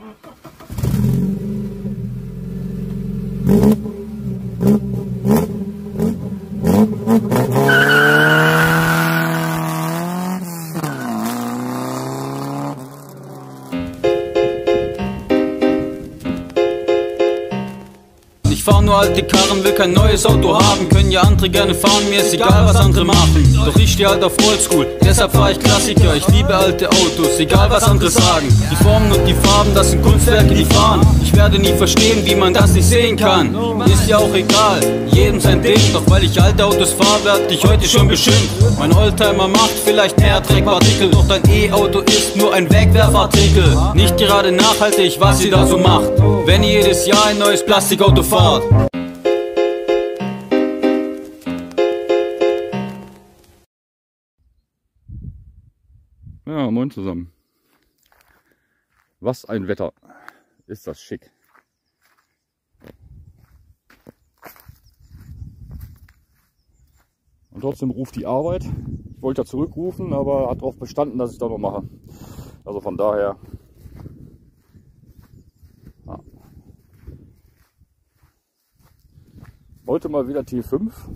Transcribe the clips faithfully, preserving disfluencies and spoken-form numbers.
Ich fahr nur alte Karren, will kein neues Auto haben. Können ja andere gerne fahren, mir ist egal was andere machen. Doch ich steh halt auf Oldschool, deshalb fahr ich Klassiker. Ich liebe alte Autos, egal was andere sagen. Die Formen und die Farben, das sind Kunstwerke, die fahren. Ich werde nie verstehen, wie man das nicht sehen kann. Ist ja auch egal, jedem sein Ding. Doch weil ich alte Autos fahr, werd ich heute schon beschimpft. Mein Oldtimer macht vielleicht mehr Dreckpartikel, doch dein E-Auto ist nur ein Wegwerfartikel. Nicht gerade nachhaltig, was ihr da so macht, wenn ihr jedes Jahr ein neues Plastikauto fahrt. Ja, moin zusammen. Was ein Wetter. Ist das schick. Und trotzdem ruft die Arbeit. Ich wollte ja zurückrufen, aber hat darauf bestanden, dass ich das noch mache. Also von daher. Ja. Heute mal wieder T fünf.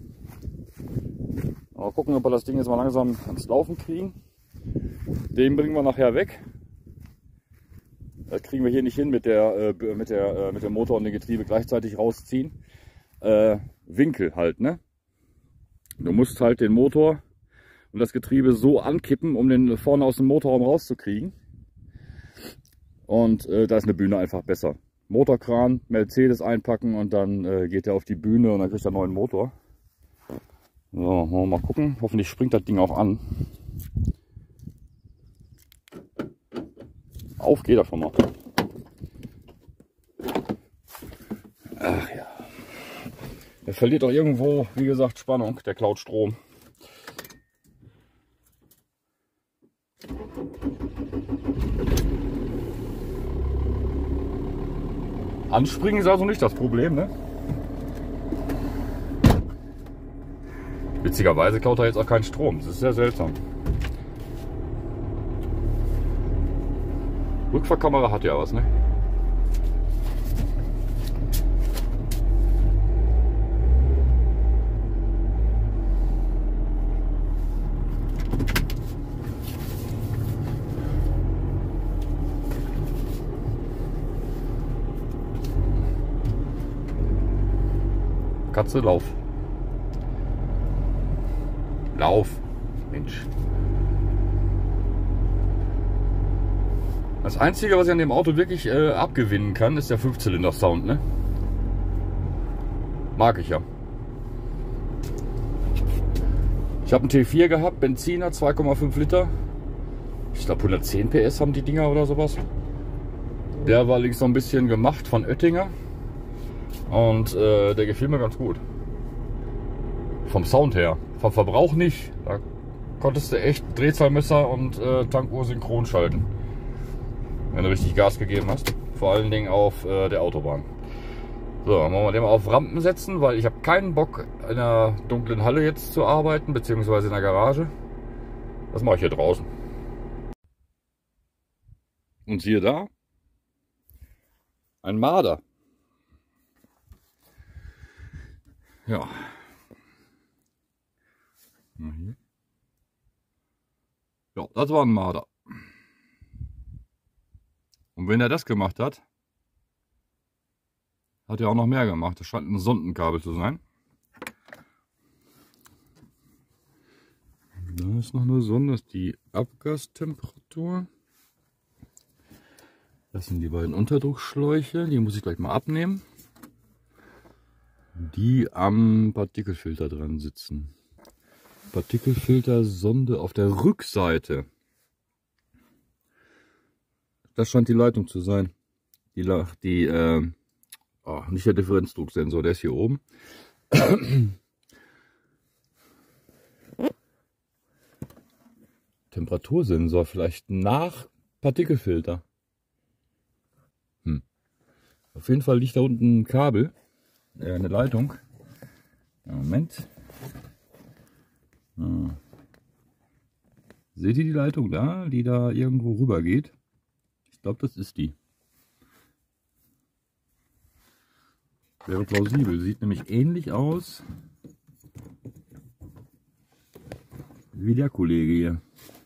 Mal gucken, ob wir das Ding jetzt mal langsam ans Laufen kriegen. Den bringen wir nachher weg. Das kriegen wir hier nicht hin mit der, äh, mit der, äh, mit dem Motor und dem Getriebe gleichzeitig rausziehen. Äh, Winkel halt, ne? Du musst halt den Motor und das Getriebe so ankippen, um den vorne aus dem Motorraum rauszukriegen. Und äh, da ist eine Bühne einfach besser. Motorkran, Mercedes einpacken und dann äh, geht er auf die Bühne und dann kriegt er einen neuen Motor. So, wollen wir mal gucken. Hoffentlich springt das Ding auch an. Auf geht er schon mal. Ach ja. Er verliert doch irgendwo, wie gesagt, Spannung. Der klaut Strom. Anspringen ist also nicht das Problem, ne? Witzigerweise klaut er jetzt auch keinen Strom. Das ist sehr seltsam. Rückfahrkamera hat ja was, ne? Katze, lauf. Lauf, Mensch. Das Einzige, was ich an dem Auto wirklich äh, abgewinnen kann, ist der Fünfzylinder-Sound, ne? Mag ich ja. Ich habe einen T vier gehabt, Benziner, zwei Komma fünf Liter. Ich glaube hundertzehn P S haben die Dinger oder sowas. Der war links noch ein bisschen gemacht von Oettinger. Und äh, der gefiel mir ganz gut. Vom Sound her. Vom Verbrauch nicht. Da konntest du echt Drehzahlmesser und äh, Tankuhr synchron schalten. Wenn du richtig Gas gegeben hast. Vor allen Dingen auf äh, der Autobahn. So, wollen wir den mal auf Rampen setzen, weil ich habe keinen Bock in einer dunklen Halle jetzt zu arbeiten, beziehungsweise in der Garage. Das mache ich hier draußen. Und siehe da, ein Marder. Ja. Ja, das war ein Marder. Und wenn er das gemacht hat, hat er auch noch mehr gemacht. Das scheint ein Sondenkabel zu sein. Da ist noch eine Sonde, das ist die Abgastemperatur. Das sind die beiden Unterdruckschläuche, die muss ich gleich mal abnehmen. Die am Partikelfilter dran sitzen. Partikelfiltersonde auf der Rückseite. Das scheint die Leitung zu sein. Die, die äh, oh, nicht der Differenzdrucksensor, der ist hier oben. Temperatursensor vielleicht nach Partikelfilter. Hm. Auf jeden Fall liegt da unten ein Kabel, äh, eine Leitung. Moment. Ah. Seht ihr die Leitung da, die da irgendwo rüber geht? Ich glaube, das ist die. Wäre plausibel. Sieht nämlich ähnlich aus wie der Kollege hier.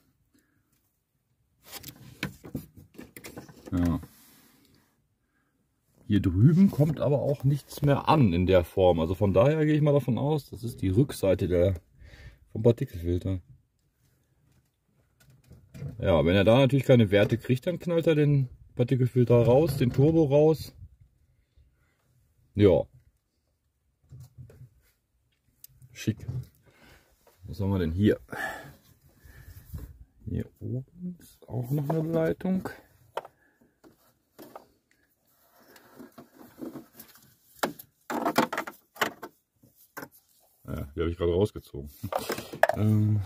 Ja. Hier drüben kommt aber auch nichts mehr an in der Form. Also von daher gehe ich mal davon aus, das ist die Rückseite der, vom Partikelfilter. Ja, wenn er da natürlich keine Werte kriegt, dann knallt er den Partikelfilter raus, den Turbo raus. Ja. Schick. Was haben wir denn hier? Hier oben ist auch noch eine Leitung. Ja, die habe ich gerade rausgezogen. ähm,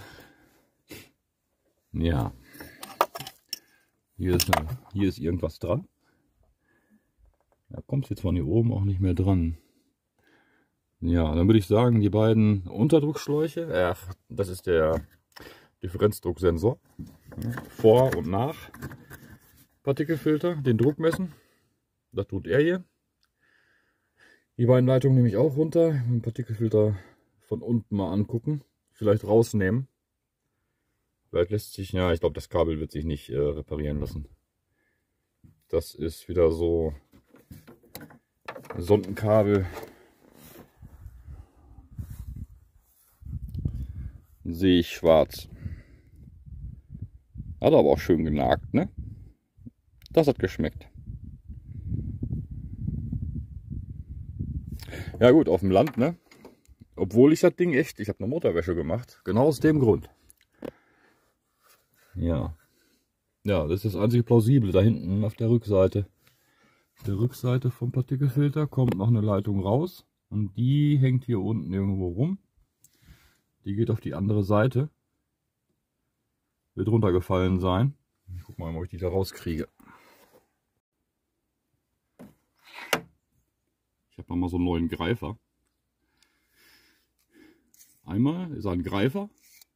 ja. Hier ist, eine, hier ist irgendwas dran. Da kommt es jetzt von hier oben auch nicht mehr dran. Ja, dann würde ich sagen, die beiden Unterdruckschläuche, äh, das ist der Differenzdrucksensor. Vor und nach Partikelfilter, den Druck messen. Das tut er hier. Die beiden Leitungen nehme ich auch runter, den Partikelfilter von unten mal angucken, vielleicht rausnehmen. Vielleicht lässt sich, ja, ich glaube, das Kabel wird sich nicht äh, reparieren lassen. Das ist wieder so Sondenkabel. Sehe ich schwarz. Hat aber auch schön genagt, ne? Das hat geschmeckt. Ja gut, auf dem Land, ne? Obwohl ich das Ding echt, ich habe eine Motorwäsche gemacht. Genau aus dem Grund. Ja. Ja, das ist das einzige Plausible. Da hinten auf der Rückseite. Auf der Rückseite vom Partikelfilter kommt noch eine Leitung raus. Und die hängt hier unten irgendwo rum. Die geht auf die andere Seite. Wird runtergefallen sein. Ich guck mal, ob ich die da rauskriege. Ich habe mal so einen neuen Greifer. Einmal ist ein Greifer.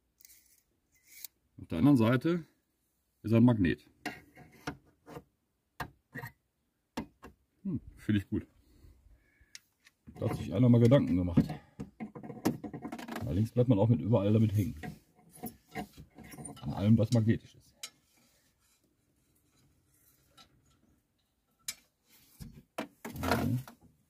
Auf der anderen Seite ist ein Magnet. Hm, finde ich gut. Da hat sich einer mal Gedanken gemacht. Allerdings bleibt man auch mit überall damit hängen. An allem, was magnetisch ist. Ja.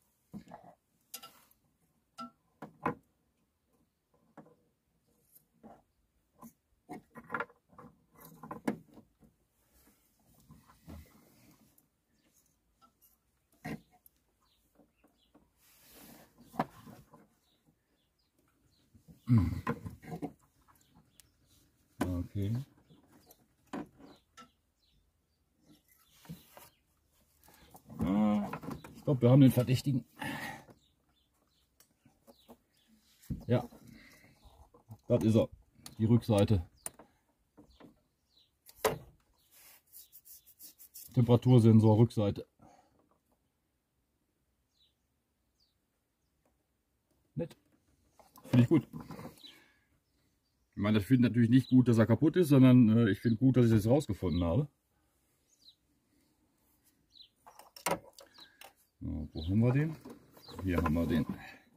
Okay. Ich glaube, wir haben den Verdächtigen. Ja, das ist er. Die Rückseite. Temperatursensor, Rückseite. Nett. Finde ich gut. Ich meine, ich finde natürlich nicht gut, dass er kaputt ist, sondern äh, ich finde gut, dass ich das rausgefunden habe. So, wo haben wir den? Hier haben wir den.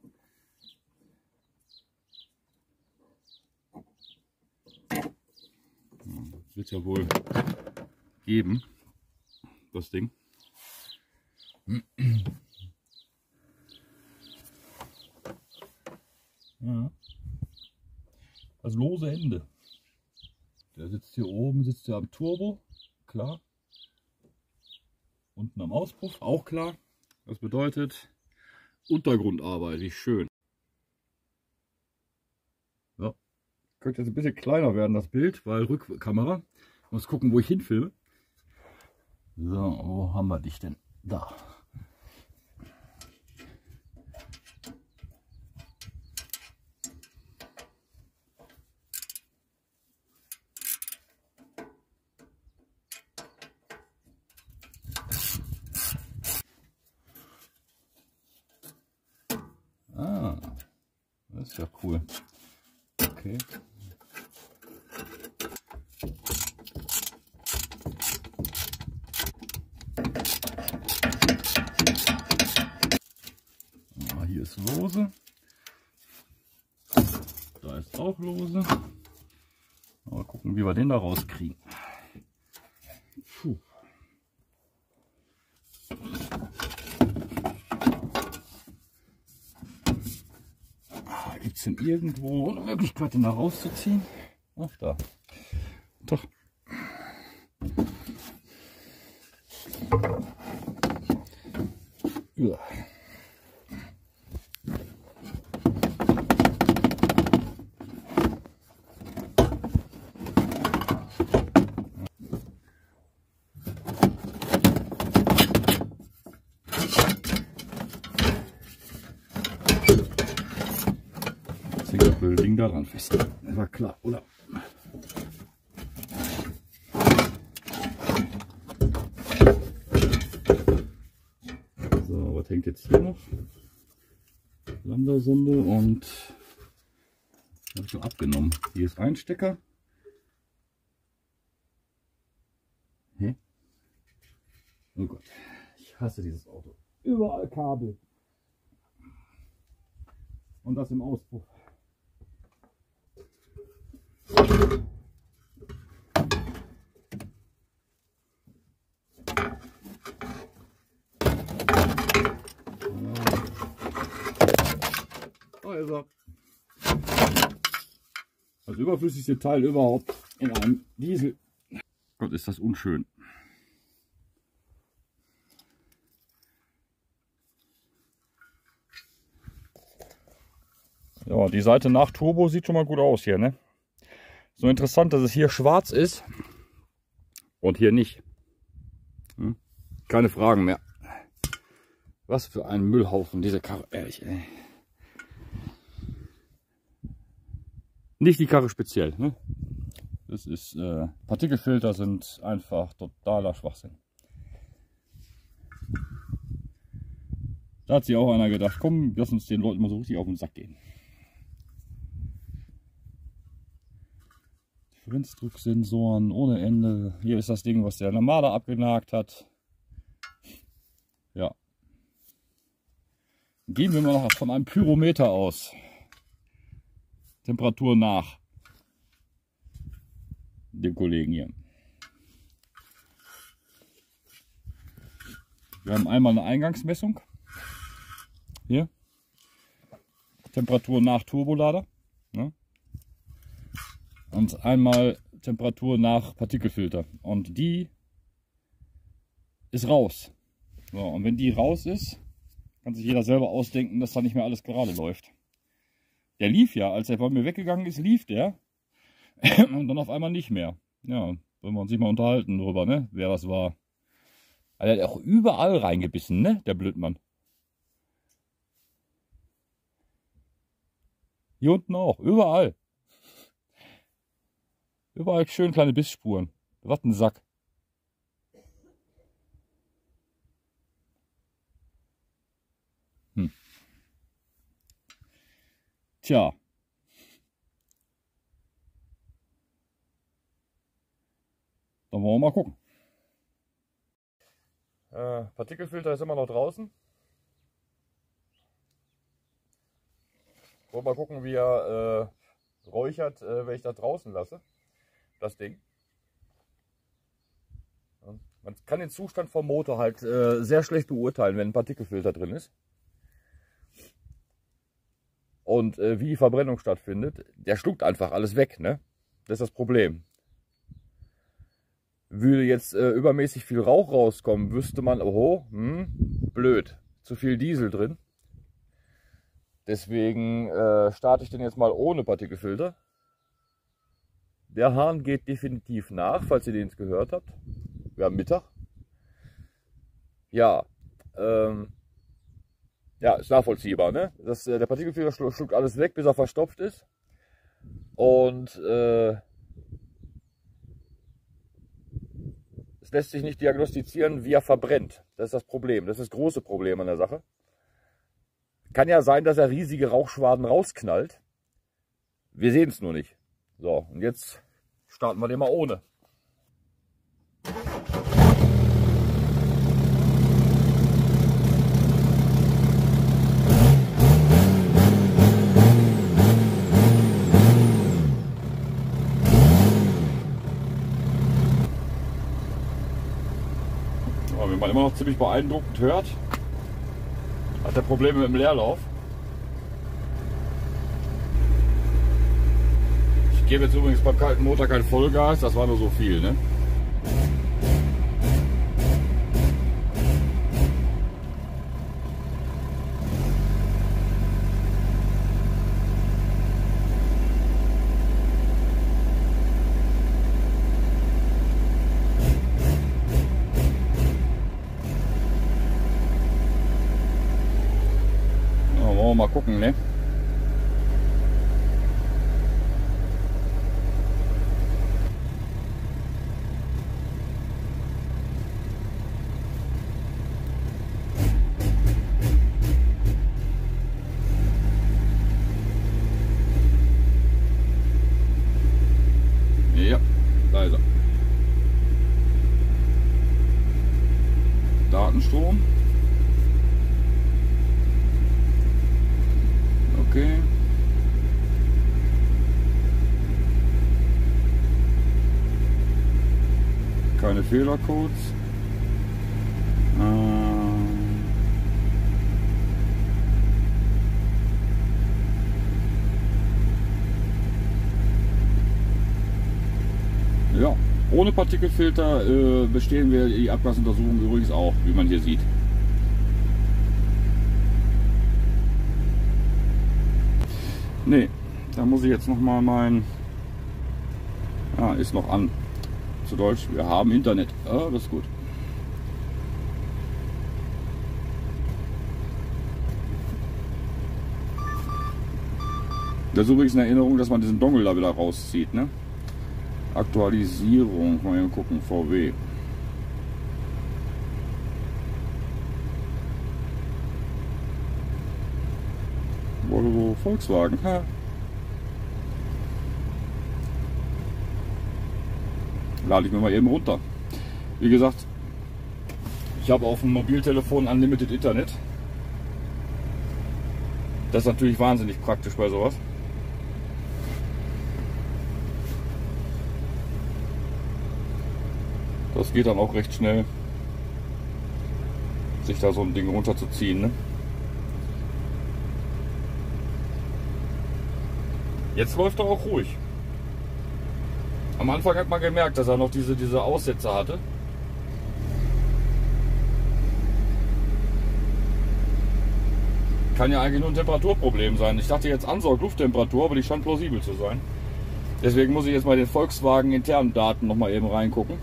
Das wird ja wohl geben, das Ding. Ja. Das lose Ende. Der sitzt hier oben, sitzt ja am Turbo, klar. Unten am Auspuff, auch klar. Das bedeutet Untergrundarbeit, wie schön. So. Könnte jetzt ein bisschen kleiner werden, das Bild, weil Rückkamera. Ich muss gucken, wo ich hinfilme. So, wo haben wir dich denn? Da. Ah, das ist ja cool. Okay. ist lose. Da ist auch lose. Mal gucken, wie wir den da rauskriegen. Puh. Gibt es denn irgendwo eine Möglichkeit, den da rauszuziehen? Ach, da. Doch. Ja. Das Ding da dran fest. War klar, oder? So, was hängt jetzt hier noch? Lambda-Sonde und habe ich schon abgenommen. Hier ist ein Stecker. Hä? Oh Gott, ich hasse dieses Auto. Überall Kabel. Und das im Auspuff. Da ist er. Das überflüssigste Teil überhaupt in einem Diesel. Gott, ist das unschön. Ja, die Seite nach Turbo sieht schon mal gut aus hier, ne? So interessant, dass es hier schwarz ist und hier nicht. Hm? Keine Fragen mehr. Was für ein Müllhaufen, diese Karre. Ehrlich, ey. Nicht die Karre speziell. Ne? Das ist, äh, Partikelfilter sind einfach totaler Schwachsinn. Da hat sich auch einer gedacht, komm, lass uns den Leuten mal so richtig auf den Sack gehen. Differenzdrucksensoren ohne Ende. Hier ist das Ding, was der Normale abgenagt hat. Ja. Gehen wir mal noch von einem Pyrometer aus. Temperatur nach dem Kollegen hier. Wir haben einmal eine Eingangsmessung. Hier. Temperatur nach Turbolader. Ne? Und einmal Temperatur nach Partikelfilter. Und die ist raus. So, und wenn die raus ist, kann sich jeder selber ausdenken, dass da nicht mehr alles gerade läuft. Der lief ja, als er von mir weggegangen ist, lief der. Und dann auf einmal nicht mehr. Ja, wollen wir uns nicht mal unterhalten darüber, ne? Wer das war. Also er hat auch überall reingebissen, ne? Der Blödmann. Hier unten auch, überall. Überall schön kleine Bissspuren. Was ein Sack. Hm. Tja. Dann wollen wir mal gucken. Äh, Partikelfilter ist immer noch draußen. Wollen wir mal gucken, wie er äh, räuchert, äh, wenn ich das draußen lasse. Das Ding. Ja. Man kann den Zustand vom Motor halt äh, sehr schlecht beurteilen, wenn ein Partikelfilter drin ist. Und äh, wie die Verbrennung stattfindet, der schluckt einfach alles weg, ne? Das ist das Problem. Würde jetzt äh, übermäßig viel Rauch rauskommen, wüsste man, oh, hm, blöd, zu viel Diesel drin. Deswegen äh, starte ich den jetzt mal ohne Partikelfilter. Der Hahn geht definitiv nach, falls ihr den jetzt gehört habt. Wir haben Mittag. Ja, ähm, ja, ist nachvollziehbar, ne? Das, äh, der Partikelfilter schluckt, schluckt alles weg, bis er verstopft ist. Und äh, es lässt sich nicht diagnostizieren, wie er verbrennt. Das ist das Problem. Das ist das große Problem an der Sache. Kann ja sein, dass er riesige Rauchschwaden rausknallt. Wir sehen es nur nicht. So, und jetzt starten wir den mal ohne. Ja, wenn man immer noch ziemlich beeindruckend hört, hat er Probleme mit dem Leerlauf. Ich gebe jetzt übrigens beim kalten Motor kein Vollgas, das war nur so viel, ne? Mal gucken, ne? Ja, da ist er. Datenstrom. Okay. Keine Fehlercodes. Ähm ja, ohne Partikelfilter äh, bestehen wir die Abgasuntersuchung übrigens auch, wie man hier sieht. Nee, da muss ich jetzt noch mal mein... Ah, ist noch an. Zu Deutsch, wir haben Internet. Ah, das ist gut. Das ist übrigens eine Erinnerung, dass man diesen Dongle da wieder rauszieht, ne? Aktualisierung, mal hier gucken, V W. Volvo, Volkswagen. Ha. Lade ich mir mal eben runter. Wie gesagt, ich habe auf dem Mobiltelefon Unlimited Internet. Das ist natürlich wahnsinnig praktisch bei sowas. Das geht dann auch recht schnell, sich da so ein Ding runterzuziehen, ne? Jetzt läuft er auch ruhig. Am Anfang hat man gemerkt, dass er noch diese, diese Aussetzer hatte. Kann ja eigentlich nur ein Temperaturproblem sein. Ich dachte jetzt Ansaug-Lufttemperatur, aber die scheint plausibel zu sein. Deswegen muss ich jetzt mal den Volkswagen internen Daten noch mal eben reingucken.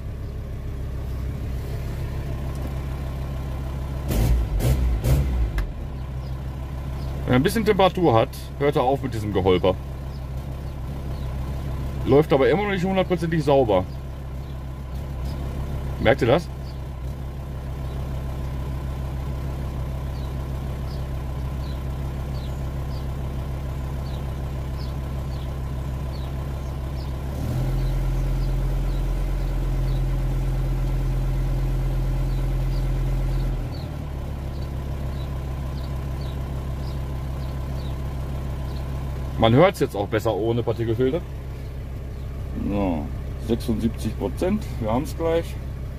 Wenn er ein bisschen Temperatur hat, hört er auf mit diesem Geholper. Läuft aber immer noch nicht hundertprozentig sauber. Merkt ihr das? Man hört es jetzt auch besser ohne Partikelfilter. So, sechsundsiebzig Prozent, wir haben es gleich.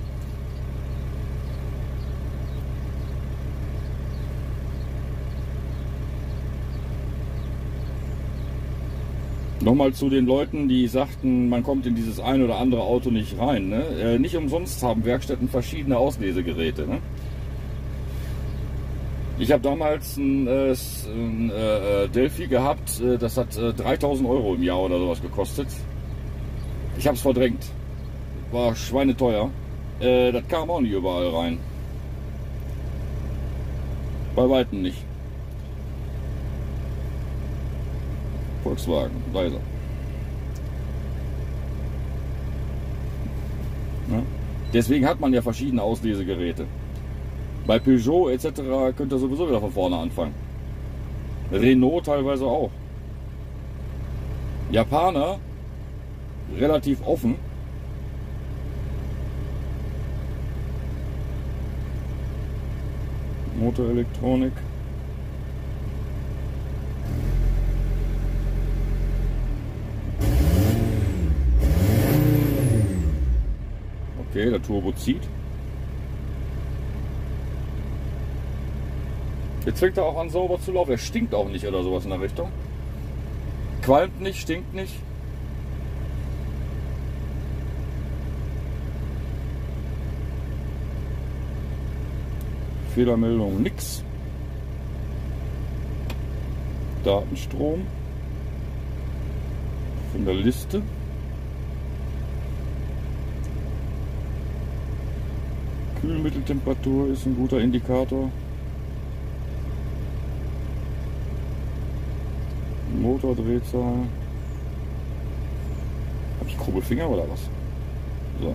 Nochmal zu den Leuten, die sagten, man kommt in dieses ein oder andere Auto nicht rein. Ne? Äh, nicht umsonst haben Werkstätten verschiedene Auslesegeräte. Ne? Ich habe damals ein, äh, ein äh, Delphi gehabt, äh, das hat äh, dreitausend Euro im Jahr oder sowas gekostet. Ich habe es verdrängt. War schweineteuer. Äh, das kam auch nicht überall rein. Bei Weitem nicht. Volkswagen, da ist er. Ja. Deswegen hat man ja verschiedene Auslesegeräte. Bei Peugeot et cetera könnt ihr sowieso wieder von vorne anfangen. Renault teilweise auch. Japaner relativ offen. Motorelektronik. Okay, der Turbo zieht. Jetzt fängt er auch an sauber zu laufen. Er stinkt auch nicht oder sowas in der Richtung. Qualmt nicht, stinkt nicht. Fehlermeldung nix. Datenstrom von der Liste. Kühlmitteltemperatur ist ein guter Indikator. Motordrehzahl. Habe ich grobe Finger oder was? So.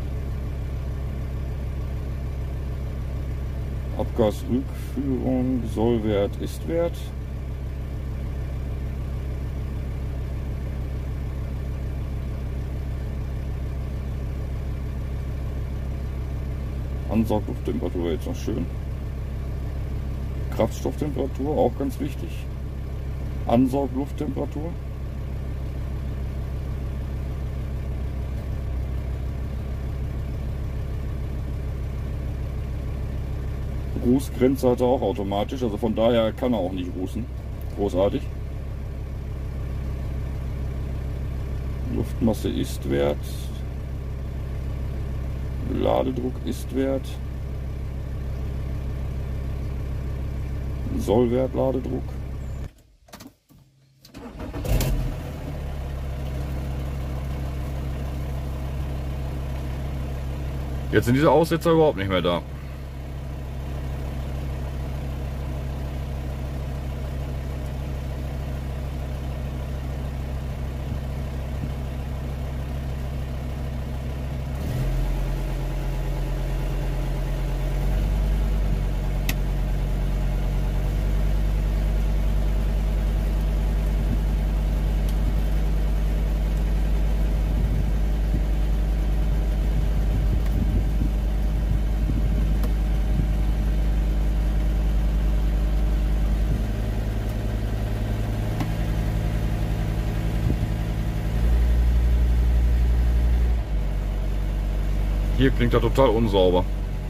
Abgasrückführung, Sollwert, Istwert. Ansauglufttemperatur jetzt noch schön. Kraftstofftemperatur auch ganz wichtig. Ansauglufttemperatur. Rußgrenze hat er auch automatisch, also von daher kann er auch nicht rußen. Großartig. Luftmasse Istwert. Ladedruck Istwert. Sollwert Ladedruck. Jetzt sind diese Aussetzer überhaupt nicht mehr da. Hier klingt er total unsauber.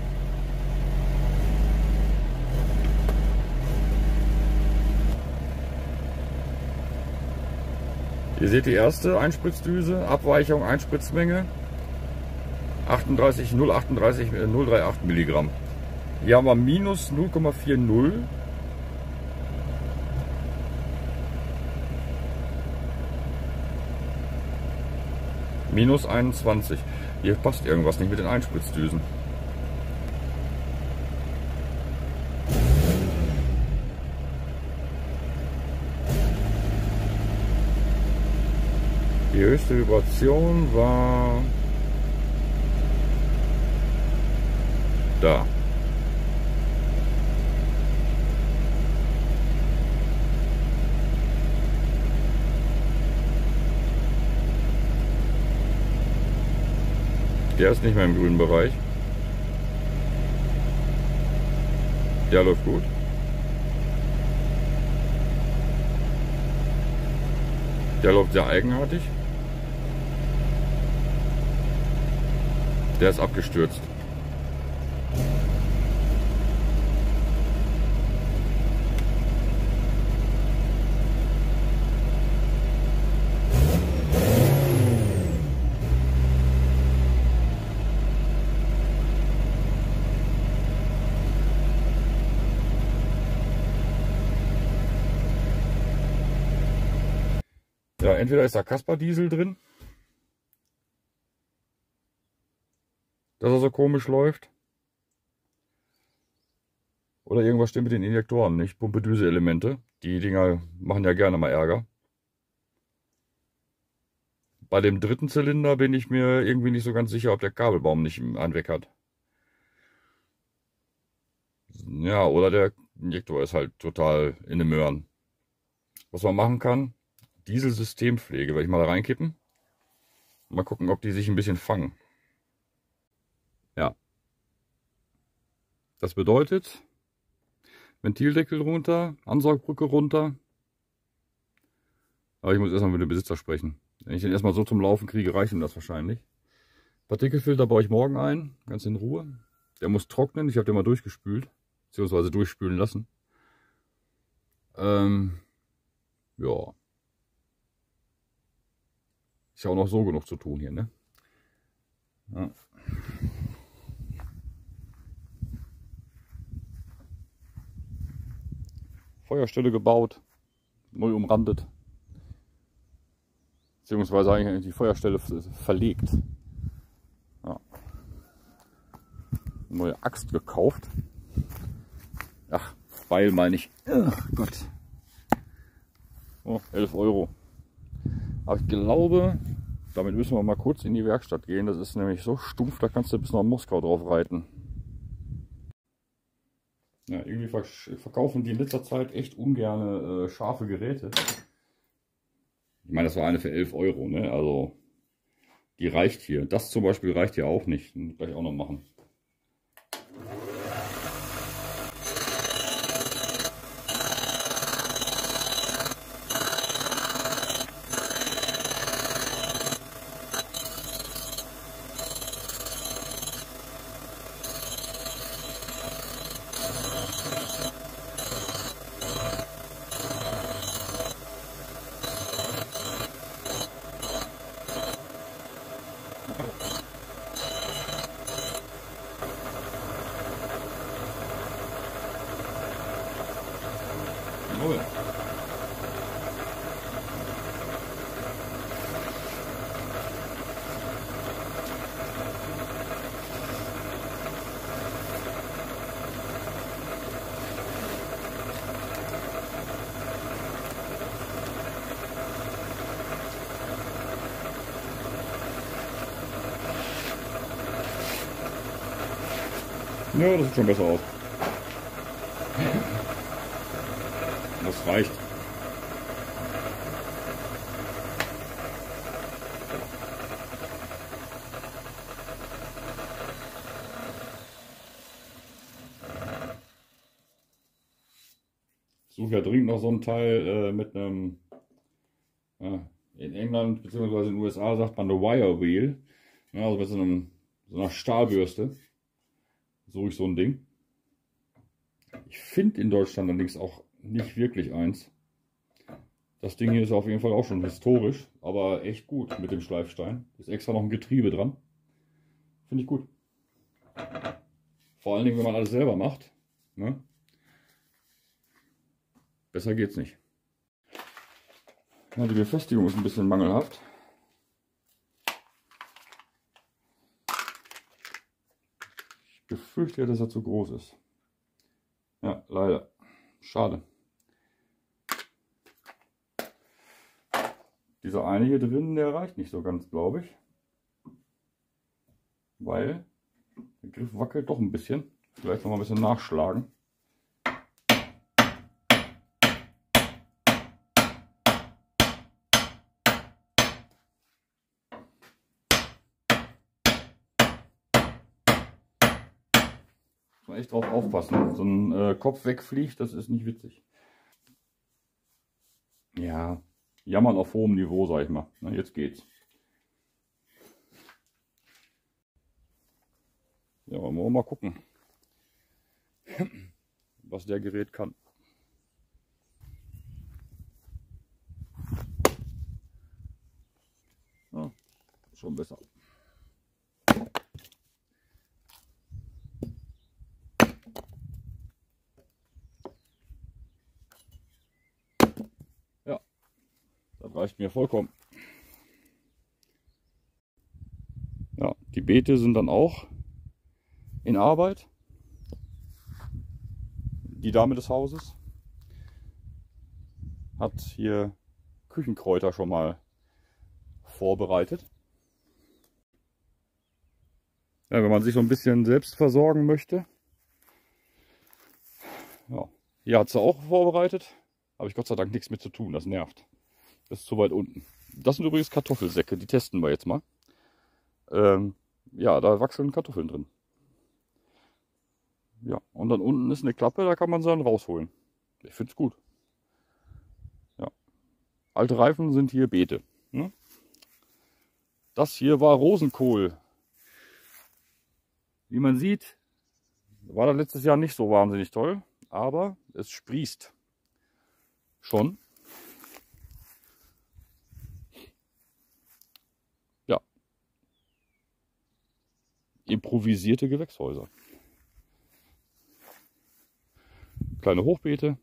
Ihr seht die erste Einspritzdüse, Abweichung, Einspritzmenge achtunddreißig null achtunddreißig null achtunddreißig Milligramm. Hier haben wir minus null Komma vierzig. Minus einundzwanzig. Hier passt irgendwas nicht mit den Einspritzdüsen. Die höchste Vibration war da. Der ist nicht mehr im grünen Bereich. Der läuft gut. Der läuft sehr eigenartig. Der ist abgestürzt. Ja, entweder ist da Caspar-Diesel drin, dass er so komisch läuft, oder irgendwas stimmt mit den Injektoren nicht. Pumpedüse-Elemente, die Dinger machen ja gerne mal Ärger. Bei dem dritten Zylinder bin ich mir irgendwie nicht so ganz sicher, ob der Kabelbaum nicht einen Weg hat. Ja, oder der Injektor ist halt total in den Möhren. Was man machen kann: Dieselsystempflege, werde ich mal da reinkippen. Mal gucken, ob die sich ein bisschen fangen. Ja. Das bedeutet, Ventildeckel runter, Ansaugbrücke runter. Aber ich muss erstmal mit dem Besitzer sprechen. Wenn ich den erstmal so zum Laufen kriege, reicht ihm das wahrscheinlich. Partikelfilter baue ich morgen ein, ganz in Ruhe. Der muss trocknen, ich habe den mal durchgespült, beziehungsweise durchspülen lassen. Ähm, ja. Ist ja auch noch so genug zu tun hier, ne? Ja. Feuerstelle gebaut, neu umrandet. Beziehungsweise eigentlich die Feuerstelle verlegt. Ja. Neue Axt gekauft. Ach, Beil meine ich. Ach Gott. Oh, elf Euro. Aber ich glaube, damit müssen wir mal kurz in die Werkstatt gehen. Das ist nämlich so stumpf, da kannst du bis nach Moskau drauf reiten. Ja, irgendwie verkaufen die in letzter Zeit echt ungerne äh, scharfe Geräte. Ich meine, das war eine für elf Euro, ne? Also, die reicht hier. Das zum Beispiel reicht hier auch nicht. Das muss ich gleich auch noch machen. Jawohl. Ja, das sieht schon besser aus. Das reicht. Ich suche ja dringend noch so ein Teil äh, mit einem, ja, in England bzw. in den U S A sagt man eine Wire Wheel, ja, also mit so, einem, so einer Stahlbürste suche ich so ein Ding. Ich finde in Deutschland allerdings auch nicht wirklich eins. Das Ding hier ist auf jeden Fall auch schon historisch, aber echt gut mit dem Schleifstein. Ist extra noch ein Getriebe dran. Finde ich gut. Vor allen Dingen, wenn man alles selber macht. Ne? Besser geht's nicht. Ja, die Befestigung ist ein bisschen mangelhaft. Ich befürchte ja, dass er zu groß ist. Ja, leider. Schade. Dieser eine hier drin, der reicht nicht so ganz, glaube ich. Weil der Griff wackelt doch ein bisschen. Vielleicht noch mal ein bisschen nachschlagen. Muss man echt drauf aufpassen. So ein äh, Kopf wegfliegt, das ist nicht witzig. Ja, jammern auf hohem Niveau, sag ich mal. Na, jetzt geht's. Ja, wollen wir mal gucken, was der Gerät kann. Ja, schon besser. Ja, das reicht mir vollkommen. Ja, die Beete sind dann auch in Arbeit. Die Dame des Hauses hat hier Küchenkräuter schon mal vorbereitet. Ja, wenn man sich so ein bisschen selbst versorgen möchte. Ja, hier hat sie auch vorbereitet. Habe ich Gott sei Dank nichts mit zu tun, das nervt. Das ist zu weit unten. Das sind übrigens Kartoffelsäcke, die testen wir jetzt mal. Ähm, ja, da wachsen Kartoffeln drin. Ja, und dann unten ist eine Klappe, da kann man sie dann rausholen. Ich finde es gut. Ja. Alte Reifen sind hier Beete. Ne? Das hier war Rosenkohl. Wie man sieht, war das letztes Jahr nicht so wahnsinnig toll, aber es sprießt. schon. Ja. Improvisierte Gewächshäuser. Kleine Hochbeete.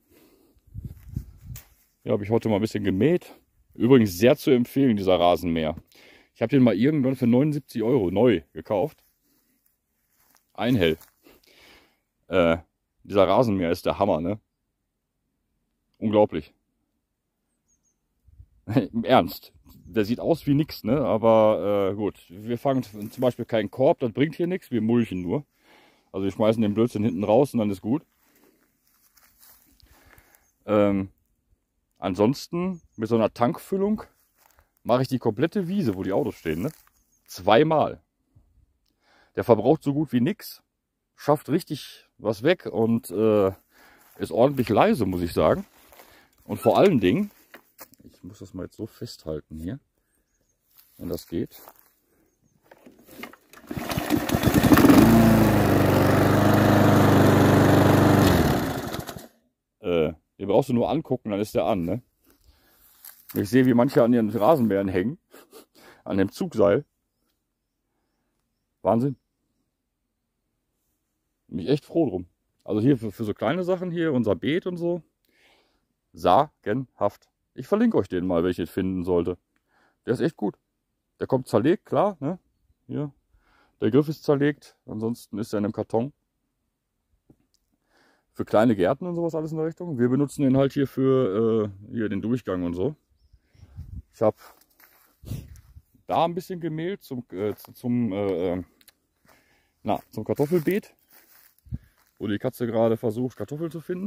Ja, habe ich heute mal ein bisschen gemäht. Übrigens sehr zu empfehlen, dieser Rasenmäher. Ich habe den mal irgendwann für neunundsiebzig Euro neu gekauft. Einhell. Äh, dieser Rasenmäher ist der Hammer, ne? Unglaublich. Im Ernst. Der sieht aus wie nix, ne? Aber äh, gut. Wir fangen zum Beispiel keinen Korb, das bringt hier nichts. Wir mulchen nur. Also wir schmeißen den Blödsinn hinten raus und dann ist gut. Ähm, ansonsten mit so einer Tankfüllung mache ich die komplette Wiese, wo die Autos stehen, ne? Zweimal. Der verbraucht so gut wie nix, schafft richtig was weg und äh, ist ordentlich leise, muss ich sagen. Und vor allen Dingen, ich muss das mal jetzt so festhalten hier, wenn das geht. Äh, den brauchst du nur angucken, dann ist der an, ne? Ich sehe, wie manche an ihren Rasenmähern hängen, an dem Zugseil. Wahnsinn. Bin ich echt froh drum. Also hier für, für so kleine Sachen hier, unser Beet und so. Sagenhaft. Ich verlinke euch den mal, wenn ich den finden sollte. Der ist echt gut. Der kommt zerlegt, klar, ne? Hier. Der Griff ist zerlegt. Ansonsten ist er in einem Karton. Für kleine Gärten und sowas alles in der Richtung. Wir benutzen den halt hier für äh, hier den Durchgang und so. Ich habe da ein bisschen gemäht zum, äh, zum, äh, na, zum Kartoffelbeet, wo die Katze gerade versucht, Kartoffeln zu finden.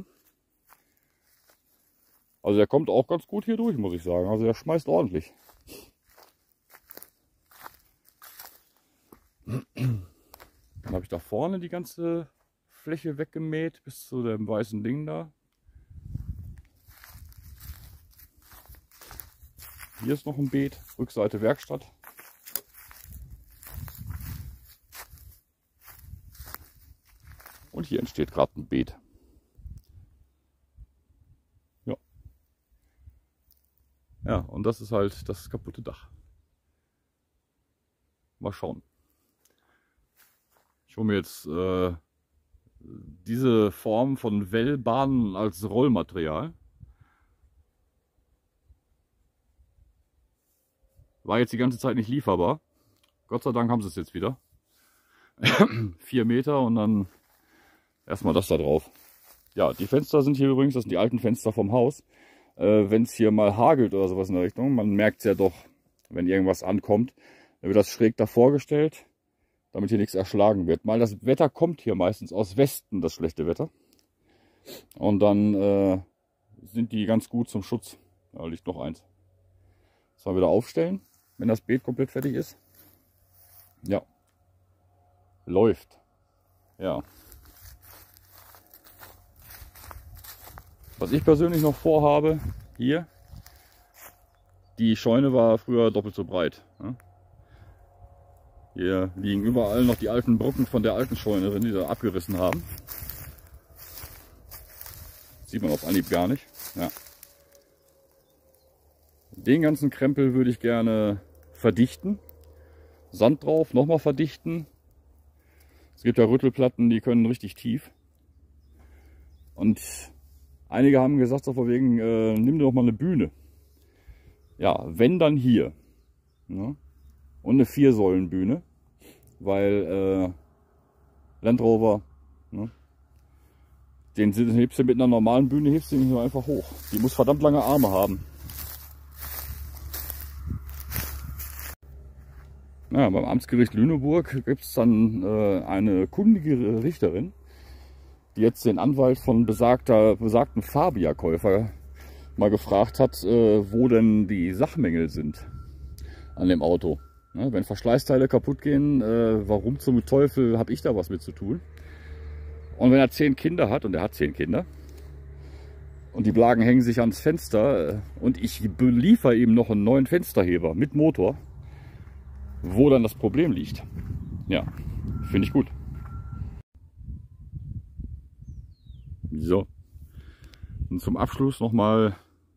Also der kommt auch ganz gut hier durch, muss ich sagen. Also der schmeißt ordentlich. Dann habe ich da vorne die ganze Fläche weggemäht bis zu dem weißen Ding da. Hier ist noch ein Beet, Rückseite Werkstatt. Und hier entsteht gerade ein Beet. Ja. Ja, und das ist halt das kaputte Dach. Mal schauen. Ich hole mir jetzt äh, diese Form von Wellbahnen als Rollmaterial. War jetzt die ganze Zeit nicht lieferbar. Gott sei Dank haben sie es jetzt wieder. Vier Meter und dann erstmal das da drauf. Ja, die Fenster sind hier übrigens, das sind die alten Fenster vom Haus. Äh, wenn es hier mal hagelt oder sowas in der Richtung, man merkt es ja doch, wenn irgendwas ankommt, dann wird das schräg davor gestellt, damit hier nichts erschlagen wird. Mal das Wetter kommt hier meistens aus Westen, das schlechte Wetter. Und dann äh, sind die ganz gut zum Schutz. Da liegt noch eins. Das mal wieder aufstellen, wenn das Beet komplett fertig ist. Ja. Läuft. Ja. Was ich persönlich noch vorhabe, hier, die Scheune war früher doppelt so breit. Hier liegen überall noch die alten Brocken von der alten Scheune drin, die da abgerissen haben. Sieht man auf Anhieb gar nicht. Ja. Den ganzen Krempel würde ich gerne verdichten. Sand drauf, nochmal verdichten. Es gibt ja Rüttelplatten, die können richtig tief. Und einige haben gesagt, so von wegen, äh, nimm dir doch mal eine Bühne. Ja, wenn dann hier. Ne? Und eine Viersäulenbühne. Weil äh, Land Rover, ne? Den hebst du mit einer normalen Bühne, hebst du nicht nur einfach hoch. Die muss verdammt lange Arme haben. Ja, beim Amtsgericht Lüneburg gibt es dann äh, eine kundige Richterin, die jetzt den Anwalt von besagter, besagten Fabia-Käufer mal gefragt hat, äh, wo denn die Sachmängel sind an dem Auto. Ja, wenn Verschleißteile kaputt gehen, äh, warum zum Teufel habe ich da was mit zu tun? Und wenn er zehn Kinder hat, und er hat zehn Kinder, und die Blagen hängen sich ans Fenster, äh, und ich beliefere ihm noch einen neuen Fensterheber mit Motor, wo dann das Problem liegt. Ja, finde ich gut. So, und zum Abschluss nochmal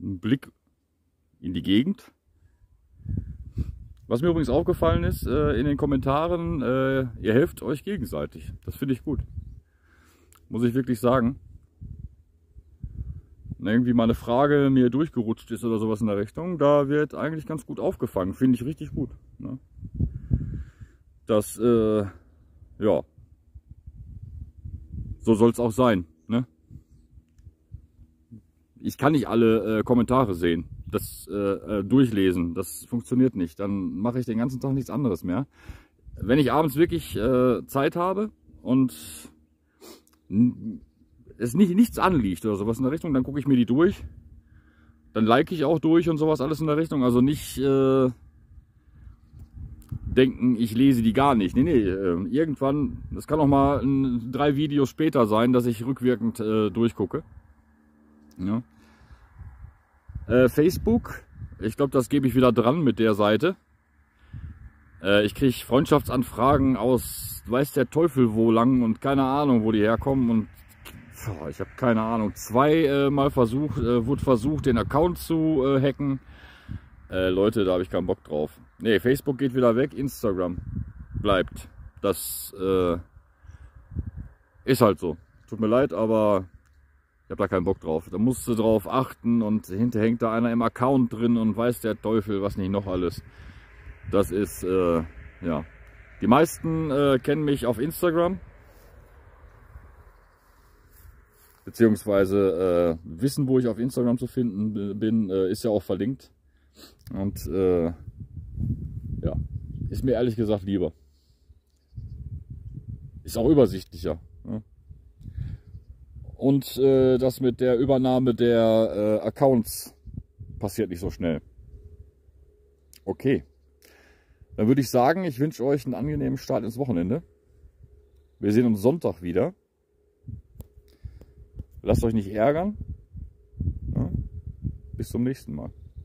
einen Blick in die Gegend. Was mir übrigens aufgefallen ist, äh, in den Kommentaren, äh, ihr helft euch gegenseitig. Das finde ich gut. Muss ich wirklich sagen. Wenn irgendwie mal eine Frage mir durchgerutscht ist oder sowas in der Richtung, da wird eigentlich ganz gut aufgefangen. Finde ich richtig gut. Ne? Das, äh, ja, so soll es auch sein. Ne? Ich kann nicht alle äh, Kommentare sehen, das äh, durchlesen. Das funktioniert nicht. Dann mache ich den ganzen Tag nichts anderes mehr. Wenn ich abends wirklich äh, Zeit habe und es nicht nichts anliegt oder sowas in der Richtung, dann gucke ich mir die durch. Dann like ich auch durch und sowas alles in der Richtung. Also nicht äh, denken, ich lese die gar nicht. Nee, nee, äh, irgendwann, das kann auch mal ein, drei Videos später sein, dass ich rückwirkend äh, durchgucke. Ja. Äh, Facebook, ich glaube, das gebe ich wieder dran mit der Seite. Äh, ich kriege Freundschaftsanfragen aus, weiß der Teufel wo lang und keine Ahnung, wo die herkommen. Und boah, ich habe keine Ahnung. Zwei äh, Mal versucht, äh, wurde versucht, den Account zu äh, hacken. Äh, Leute, da habe ich keinen Bock drauf. Nee, Facebook geht wieder weg, Instagram bleibt. Das äh, ist halt so. Tut mir leid, aber ich habe da keinen Bock drauf. Da musst du drauf achten und hinterher hängt da einer im Account drin und weiß der Teufel, was nicht noch alles. Das ist, äh, ja. Die meisten äh, kennen mich auf Instagram. Beziehungsweise äh, wissen, wo ich auf Instagram zu finden bin, äh, ist ja auch verlinkt. Und äh, ja, ist mir ehrlich gesagt lieber. Ist auch übersichtlicher. Ne? Und äh, das mit der Übernahme der äh, Accounts passiert nicht so schnell. Okay. Dann würde ich sagen, ich wünsche euch einen angenehmen Start ins Wochenende. Wir sehen uns Sonntag wieder. Lasst euch nicht ärgern. Ja? Bis zum nächsten Mal.